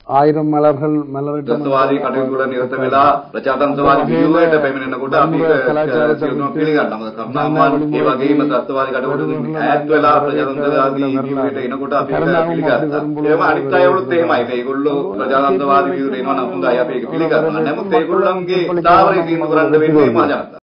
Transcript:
ආயிரம் මලர்கள் මලරට ත්‍රස්තවාදී කටයුතු වල නිරත වෙලා ප්‍රජාතන්ත්‍රවාදී ව්‍යුහයට පැමිණෙනකොට අපි සියලුම පිළිගන්නවා. කරුණාමන් ඒ වගේම ත්‍රස්තවාදී කටයුතු ඈත් වෙලා ප්‍රජාතන්ත්‍රවාදී ව්‍යුහයට එනකොට අපි ඒක පිළිගත්තා. ඒවම අනිත් අයවලුත් එහෙමයි. ඒගොල්ලෝ ප්‍රජාතන්ත්‍රවාදී ව්‍යුහයට එනවා නම් හොඳයි අපි ඒක පිළිගන්නවා. නමුත් ඒගොල්ලන්ගේ ස්ථාවරය තීන්දුව කරන්න වෙන්නේ මහජනතාව.